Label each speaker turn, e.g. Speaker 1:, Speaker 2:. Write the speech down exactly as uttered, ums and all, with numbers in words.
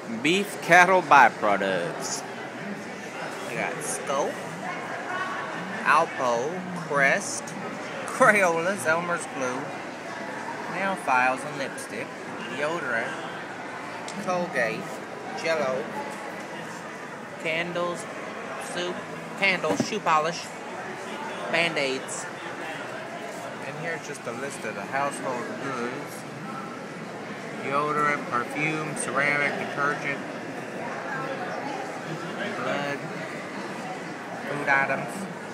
Speaker 1: Beef cattle byproducts.
Speaker 2: We got Scope, Alpo, Crest, Crayolas, Elmer's Glue, nail files and lipstick, deodorant, Colgate, Jello, candles, soup, candles, shoe polish, Band-Aids. And here's just a list of the household goods. Deodorant, perfume, ceramic, detergent, blood, food items.